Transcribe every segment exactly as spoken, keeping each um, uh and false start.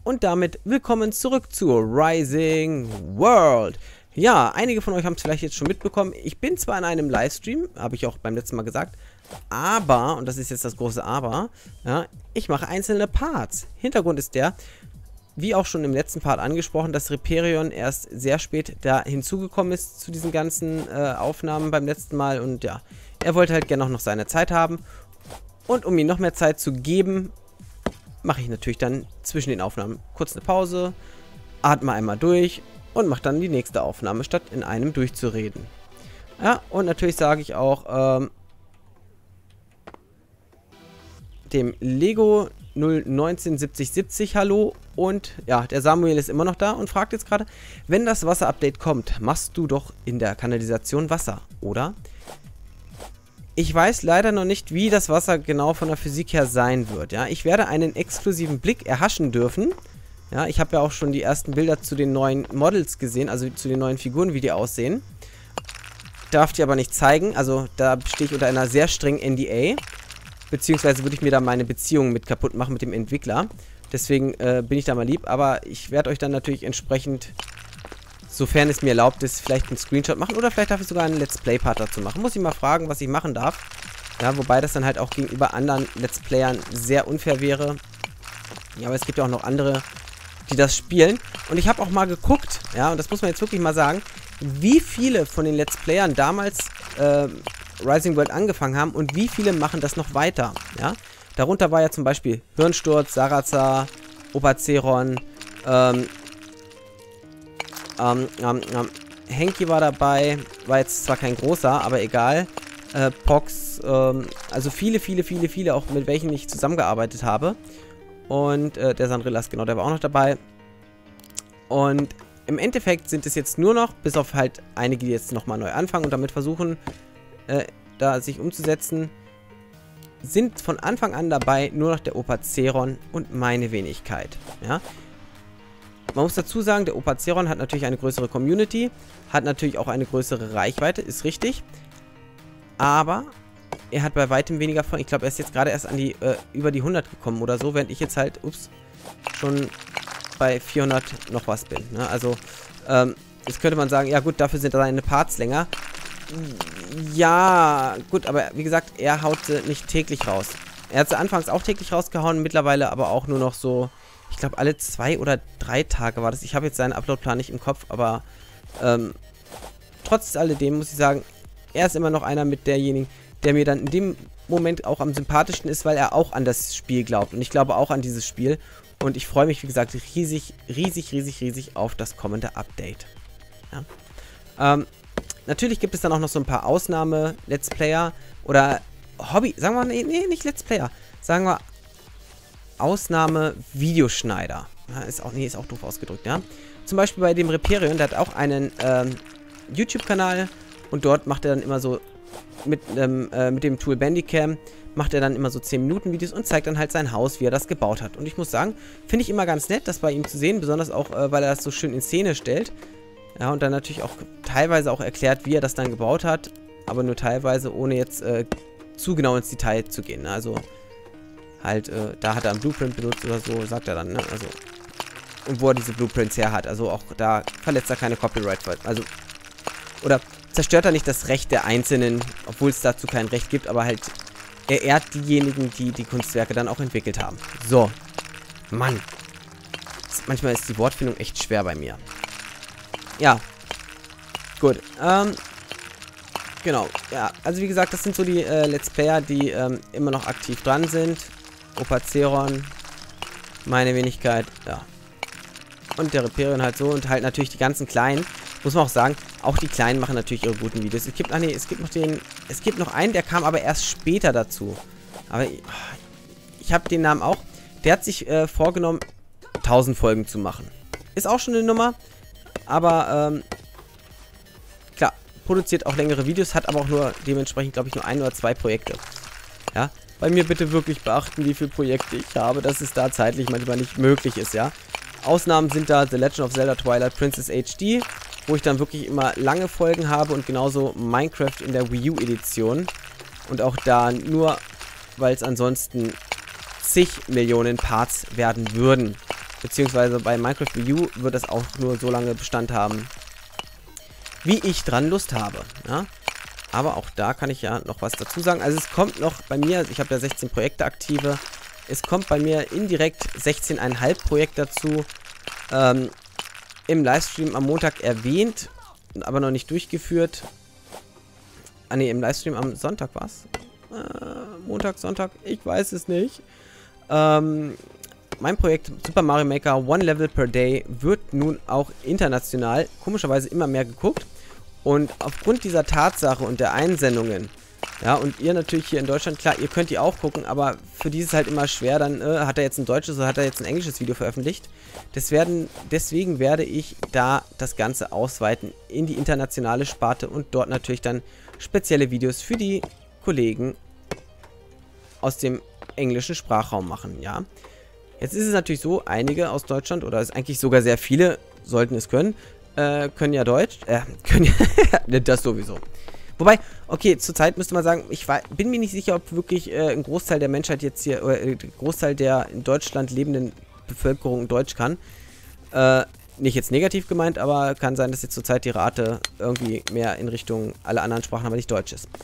Und damit willkommen zurück zur Rising World. Ja, einige von euch haben es vielleicht jetzt schon mitbekommen. Ich bin zwar in einem Livestream, habe ich auch beim letzten Mal gesagt, aber, und das ist jetzt das große Aber, ja, ich mache einzelne Parts. Hintergrund ist der, wie auch schon im letzten Part angesprochen, dass Reperion erst sehr spät da hinzugekommen ist zu diesen ganzen äh, Aufnahmen beim letzten Mal. Und ja, er wollte halt gerne auch noch seine Zeit haben. Und um ihm noch mehr Zeit zu geben, mache ich natürlich dann zwischen den Aufnahmen kurz eine Pause, atme einmal durch und mache dann die nächste Aufnahme, statt in einem durchzureden. Ja, und natürlich sage ich auch ähm, dem Lego null neunzehn siebzig siebzig Hallo. Und ja, der Samuel ist immer noch da und fragt jetzt gerade, wenn das Wasser-Update kommt, machst du doch in der Kanalisation Wasser, oder? Ich weiß leider noch nicht, wie das Wasser genau von der Physik her sein wird. Ja, ich werde einen exklusiven Blick erhaschen dürfen. Ja, ich habe ja auch schon die ersten Bilder zu den neuen Models gesehen, also zu den neuen Figuren, wie die aussehen. Darf die aber nicht zeigen, also da stehe ich unter einer sehr strengen N D A. Beziehungsweise würde ich mir da meine Beziehung mit kaputt machen mit dem Entwickler. Deswegen äh, bin ich da mal lieb, aber ich werde euch dann natürlich entsprechend, sofern es mir erlaubt ist, vielleicht einen Screenshot machen oder vielleicht darf ich sogar einen Let's Play-Part dazu machen. Muss ich mal fragen, was ich machen darf. Ja, wobei das dann halt auch gegenüber anderen Let's Playern sehr unfair wäre. Ja, aber es gibt ja auch noch andere, die das spielen. Und ich habe auch mal geguckt, ja, und das muss man jetzt wirklich mal sagen, wie viele von den Let's Playern damals äh, Rising World angefangen haben und wie viele machen das noch weiter, ja. Darunter war ja zum Beispiel Hirnsturz, Sarazar, Opaceron, ähm, ähm, ähm, ähm, Henki war dabei, war jetzt zwar kein großer, aber egal. Äh, Pox, ähm, also viele, viele, viele, viele, auch mit welchen ich zusammengearbeitet habe. Und äh, der Sandrillas, genau, der war auch noch dabei. Und im Endeffekt sind es jetzt nur noch, bis auf halt einige, die jetzt nochmal neu anfangen und damit versuchen, äh, da sich umzusetzen, sind von Anfang an dabei nur noch der Opaceron und meine Wenigkeit. Ja? Man muss dazu sagen, der Opaceron hat natürlich eine größere Community, hat natürlich auch eine größere Reichweite, ist richtig. Aber er hat bei weitem weniger von, ich glaube, er ist jetzt gerade erst an die, äh, über die hundert gekommen oder so, während ich jetzt halt, ups, schon bei vierhundert noch was bin. Ne? Also, ähm, jetzt könnte man sagen, ja gut, dafür sind seine Parts länger. Ja, gut, aber wie gesagt, er haut sie nicht täglich raus. Er hat sie anfangs auch täglich rausgehauen, mittlerweile aber auch nur noch so, ich glaube, alle zwei oder drei Tage war das. Ich habe jetzt seinen Uploadplan nicht im Kopf, aber ähm, trotz alledem muss ich sagen, er ist immer noch einer mit derjenigen, der mir dann in dem Moment auch am sympathischsten ist, weil er auch an das Spiel glaubt. Und ich glaube auch an dieses Spiel. Und ich freue mich, wie gesagt, riesig, riesig, riesig, riesig auf das kommende Update. Ja. Ähm, natürlich gibt es dann auch noch so ein paar Ausnahme-Let's Player oder Hobby, sagen wir, nee, nee, nicht Let's Player, sagen wir Ausnahme-Videoschneider. Ja, ist auch, nee, ist auch doof ausgedrückt, ja. Zum Beispiel bei dem Reperion, der hat auch einen ähm, YouTube-Kanal und dort macht er dann immer so mit, ähm, äh, mit dem Tool Bandicam macht er dann immer so zehn Minuten Videos und zeigt dann halt sein Haus, wie er das gebaut hat. Und ich muss sagen, finde ich immer ganz nett, das bei ihm zu sehen, besonders auch, äh, weil er das so schön in Szene stellt. Ja, und dann natürlich auch teilweise auch erklärt, wie er das dann gebaut hat, aber nur teilweise, ohne jetzt äh, zu genau ins Detail zu gehen. Ne? Also halt, äh, da hat er einen Blueprint benutzt oder so, sagt er dann, ne? Also, und wo er diese Blueprints her hat. Also auch da verletzt er keine Copyright. Also, oder zerstört er nicht das Recht der Einzelnen, obwohl es dazu kein Recht gibt, aber halt, er ehrt diejenigen, die die Kunstwerke dann auch entwickelt haben. So. Mann. Manchmal ist die Wortfindung echt schwer bei mir. Ja. Gut. Ähm. Genau. Ja. Also wie gesagt, das sind so die äh, Let's Player, die ähm, immer noch aktiv dran sind. Opaceron. Meine Wenigkeit. Ja. Und der Reperion halt so. Und halt natürlich die ganzen Kleinen. Muss man auch sagen, auch die Kleinen machen natürlich ihre guten Videos. Es gibt, ach nee, es gibt noch den, es gibt noch einen, der kam aber erst später dazu. Aber ich, ich habe den Namen auch. Der hat sich äh, vorgenommen, tausend Folgen zu machen. Ist auch schon eine Nummer. Aber, ähm, klar, produziert auch längere Videos, hat aber auch nur, dementsprechend, glaube ich, nur ein oder zwei Projekte. Ja, bei mir bitte wirklich beachten, wie viele Projekte ich habe, dass es da zeitlich manchmal nicht möglich ist, ja. Ausnahmen sind da The Legend of Zelda Twilight Princess H D, wo ich dann wirklich immer lange Folgen habe und genauso Minecraft in der Wii U Edition. Und auch da nur, weil es ansonsten zig Millionen Parts werden würden. beziehungsweise bei Minecraft Wii U wird das auch nur so lange Bestand haben, wie ich dran Lust habe. Ja? Aber auch da kann ich ja noch was dazu sagen. Also es kommt noch bei mir, ich habe ja sechzehn Projekte aktive, es kommt bei mir indirekt sechzehn Komma fünf Projekt dazu, ähm, im Livestream am Montag erwähnt, aber noch nicht durchgeführt. Ah ne, im Livestream am Sonntag war es. Äh, Montag, Sonntag, ich weiß es nicht. Ähm, mein Projekt Super Mario Maker One Level per Day wird nun auch international komischerweise immer mehr geguckt. Und aufgrund dieser Tatsache und der Einsendungen, ja, und ihr natürlich hier in Deutschland, klar, ihr könnt die auch gucken, aber für die ist es halt immer schwer, dann äh, hat er jetzt ein deutsches oder hat er jetzt ein englisches Video veröffentlicht. Das werden, deswegen werde ich da das Ganze ausweiten in die internationale Sparte und dort natürlich dann spezielle Videos für die Kollegen aus dem englischen Sprachraum machen, ja. Jetzt ist es natürlich so, einige aus Deutschland, oder ist eigentlich sogar sehr viele, sollten es können, äh, können ja Deutsch, äh, können ja, das sowieso. Wobei, okay, zurzeit müsste man sagen, ich war, bin mir nicht sicher, ob wirklich äh, ein Großteil der Menschheit jetzt hier, oder äh, ein Großteil der in Deutschland lebenden Bevölkerung Deutsch kann. Äh, nicht jetzt negativ gemeint, aber kann sein, dass jetzt zurzeit die Rate irgendwie mehr in Richtung alle anderen Sprachen, aber nicht Deutsch ist.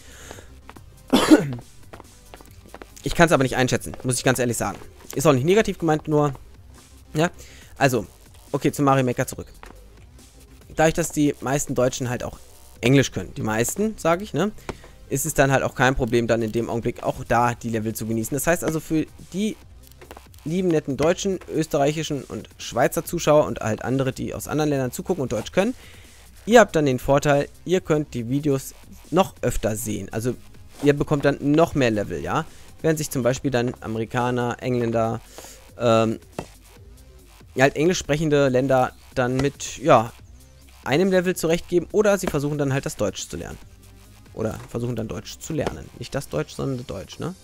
Ich kann es aber nicht einschätzen, muss ich ganz ehrlich sagen. Ist auch nicht negativ gemeint, nur, ja. Also, okay, zu Mario Maker zurück. Dadurch, dass die meisten Deutschen halt auch Englisch können, die meisten, sage ich, ne, ist es dann halt auch kein Problem, dann in dem Augenblick auch da die Level zu genießen. Das heißt also, für die lieben, netten deutschen, österreichischen und Schweizer Zuschauer und halt andere, die aus anderen Ländern zugucken und Deutsch können, ihr habt dann den Vorteil, ihr könnt die Videos noch öfter sehen. Also, ihr bekommt dann noch mehr Level, ja. Während sich zum Beispiel dann Amerikaner, Engländer, ähm, ja, halt englisch sprechende Länder dann mit, ja, einem Level zurechtgeben oder sie versuchen dann halt das Deutsch zu lernen. Oder versuchen dann Deutsch zu lernen. Nicht das Deutsch, sondern das Deutsch, ne?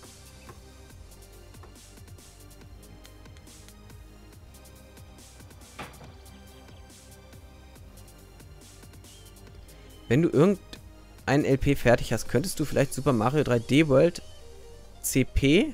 Wenn du irgendein L P fertig hast, könntest du vielleicht Super Mario drei D World C P?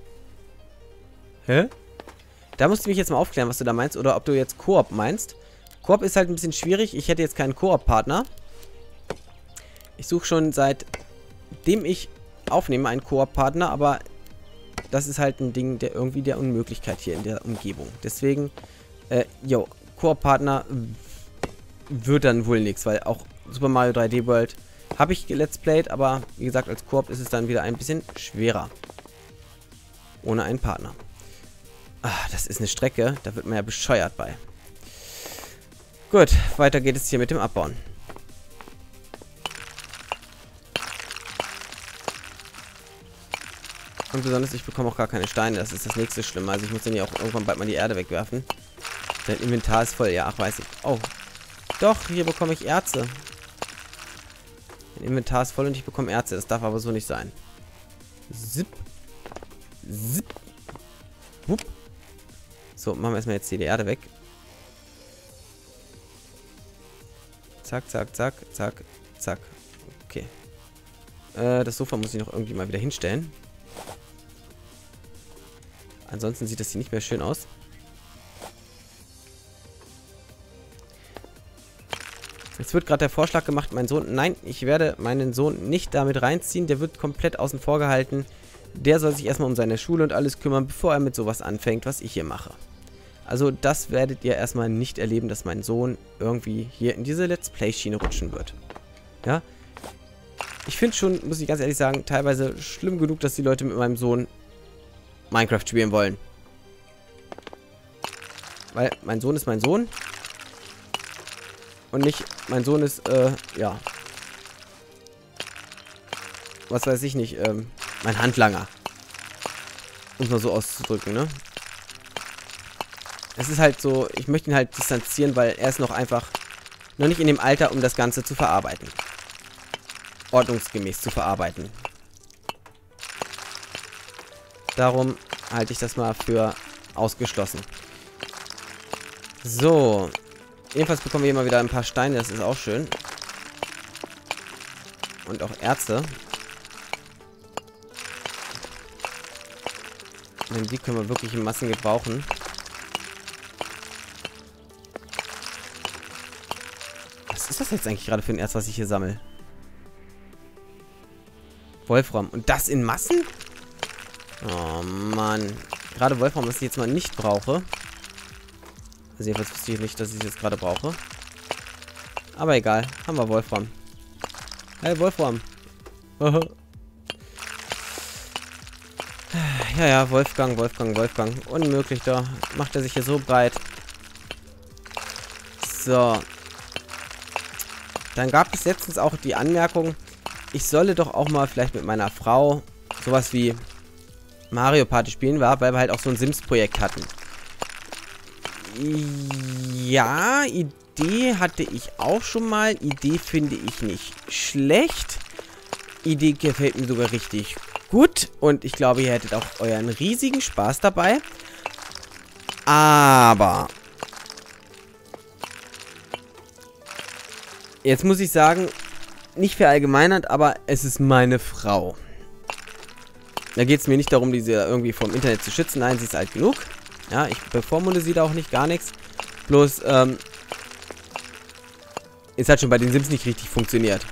Hä? Da musst du mich jetzt mal aufklären, was du da meinst. Oder ob du jetzt Koop meinst. Koop ist halt ein bisschen schwierig. Ich hätte jetzt keinen Koop-Partner. Ich suche schon seitdem ich aufnehme einen Koop-Partner. Aber das ist halt ein Ding der irgendwie der Unmöglichkeit hier in der Umgebung. Deswegen, äh, jo, Koop-Partner wird dann wohl nichts. Weil auch Super Mario drei D World habe ich Let's Played, aber wie gesagt, als Koop ist es dann wieder ein bisschen schwerer. Ohne einen Partner. Ah, das ist eine Strecke, da wird man ja bescheuert bei. Gut, weiter geht es hier mit dem Abbauen. Und besonders, ich bekomme auch gar keine Steine, das ist das nächste Schlimme. Also ich muss dann ja auch irgendwann bald mal die Erde wegwerfen. Dein Inventar ist voll, ja, ach weiß ich. Oh, doch, hier bekomme ich Erze. Mein Inventar ist voll und ich bekomme Erze. Das darf aber so nicht sein. Zip. Zip. Wupp. So, machen wir erstmal jetzt hier die Erde weg. Zack, zack, zack, zack, zack. Okay. Äh, das Sofa muss ich noch irgendwie mal wieder hinstellen. Ansonsten sieht das hier nicht mehr schön aus. Jetzt wird gerade der Vorschlag gemacht, mein Sohn... Nein, ich werde meinen Sohn nicht damit reinziehen. Der wird komplett außen vor gehalten. Der soll sich erstmal um seine Schule und alles kümmern, bevor er mit sowas anfängt, was ich hier mache. Also das werdet ihr erstmal nicht erleben, dass mein Sohn irgendwie hier in diese Let's Play-Schiene rutschen wird. Ja? Ich finde schon, muss ich ganz ehrlich sagen, teilweise schlimm genug, dass die Leute mit meinem Sohn Minecraft spielen wollen. Weil mein Sohn ist mein Sohn. Und nicht, mein Sohn ist, äh, ja. Was weiß ich nicht, ähm, mein Handlanger. Um es mal so auszudrücken, ne? Es ist halt so, ich möchte ihn halt distanzieren, weil er ist noch einfach noch nicht in dem Alter, um das Ganze zu verarbeiten. Ordnungsgemäß zu verarbeiten. Darum halte ich das mal für ausgeschlossen. So. Jedenfalls bekommen wir hier mal wieder ein paar Steine, das ist auch schön. Und auch Erze. Denn die können wir wirklich in Massen gebrauchen. Was ist das jetzt eigentlich gerade für ein Erz, was ich hier sammle? Wolfram. Und das in Massen? Oh, Mann. Gerade Wolfram, was ich jetzt mal nicht brauche. Also jedenfalls wüsste ich nicht, dass ich es jetzt gerade brauche. Aber egal. Haben wir Wolfram. Hey, Wolfram. Ja, ja, Wolfgang, Wolfgang, Wolfgang. Unmöglich, da macht er sich hier so breit. So. Dann gab es letztens auch die Anmerkung, ich solle doch auch mal vielleicht mit meiner Frau sowas wie Mario Party spielen, war, weil wir halt auch so ein Sims-Projekt hatten. Ja, Idee hatte ich auch schon mal. Idee finde ich nicht schlecht. Idee gefällt mir sogar richtig gut. Und ich glaube, ihr hättet auch euren riesigen Spaß dabei. Aber jetzt muss ich sagen, nicht verallgemeinert, aber es ist meine Frau. Da geht es mir nicht darum, diese irgendwie vom Internet zu schützen. Nein, sie ist alt genug. Ja, ich bevormunde sie da auch nicht, gar nichts. Bloß, ähm, es hat schon bei den Sims nicht richtig funktioniert.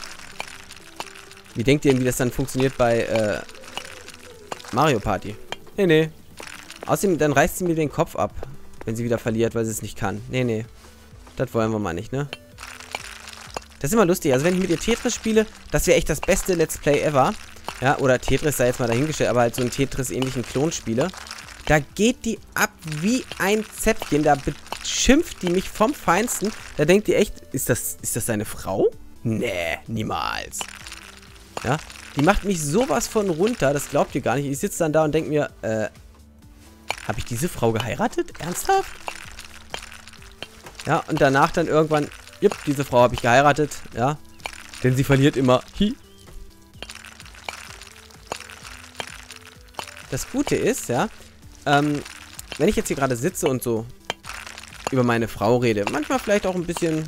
Wie denkt ihr denn, wie das dann funktioniert bei, äh, Mario Party? Nee, nee. Außerdem, dann reißt sie mir den Kopf ab, wenn sie wieder verliert, weil sie es nicht kann. Nee, nee. Das wollen wir mal nicht, ne? Das ist immer lustig. Also wenn ich mit ihr Tetris spiele, das wäre echt das beste Let's Play ever. Ja, oder Tetris sei jetzt mal dahingestellt, aber halt so einen Tetris-ähnlichen Klon spiele. Da geht die ab wie ein Zäpfchen. Da beschimpft die mich vom Feinsten. Da denkt ihr echt, ist das, ist das seine Frau? Nee, niemals. Ja, die macht mich sowas von runter, das glaubt ihr gar nicht. Ich sitze dann da und denke mir, äh, habe ich diese Frau geheiratet? Ernsthaft? Ja, und danach dann irgendwann, jupp, diese Frau habe ich geheiratet, ja. Denn sie verliert immer. Hi. Das Gute ist, ja, ähm, wenn ich jetzt hier gerade sitze und so über meine Frau rede, manchmal vielleicht auch ein bisschen,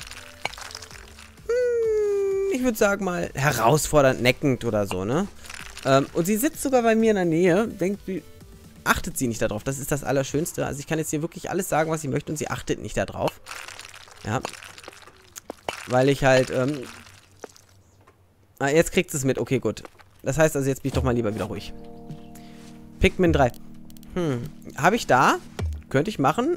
hm, ich würde sagen mal, herausfordernd, neckend oder so, ne? Ähm, und sie sitzt sogar bei mir in der Nähe, denkt, wie, achtet sie nicht darauf. Das ist das Allerschönste. Also ich kann jetzt hier wirklich alles sagen, was sie möchte und sie achtet nicht darauf. Ja. Weil ich halt, ähm, ah, jetzt kriegt es mit. Okay, gut. Das heißt also, jetzt bin ich doch mal lieber wieder ruhig. Pikmin drei. Hm. Habe ich da? Könnte ich machen.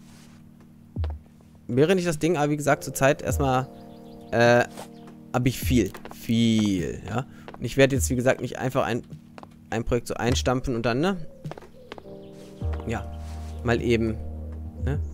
Wäre nicht das Ding, aber wie gesagt, zurzeit erstmal, äh, habe ich viel. Viel, ja. Und ich werde jetzt, wie gesagt, nicht einfach ein, ein Projekt so einstampfen und dann, ne? Ja. Mal eben, ne?